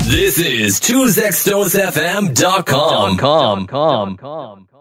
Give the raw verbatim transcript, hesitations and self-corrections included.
This is two x stones f m dot com.